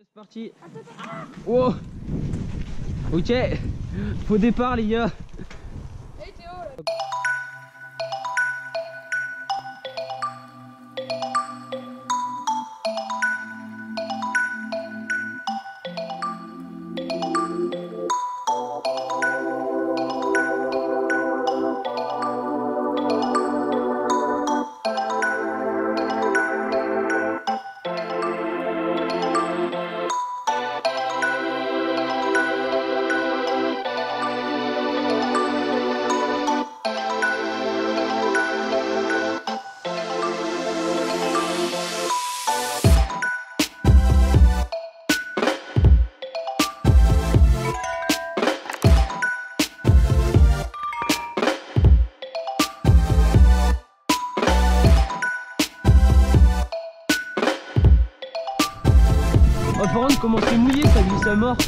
C'est parti. Wow. Ok. Faux départ les gars. Hey Théo là. Oh, par contre, comment c'est mouillé, ça glisse à mort.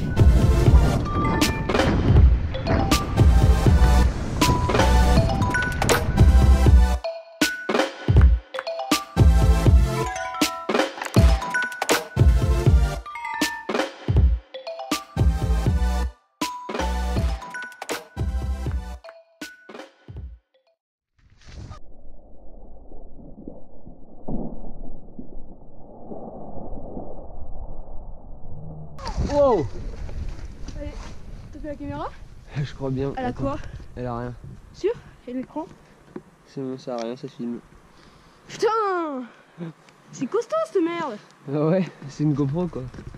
Wow. Allez, t'as fait la caméra? Je crois bien. Elle a Attends. quoi? Elle a rien. Sûr? Et l'écran? C'est bon, ça a rien, ça filme. Putain! C'est costaud cette merde! Ah ouais, c'est une GoPro quoi.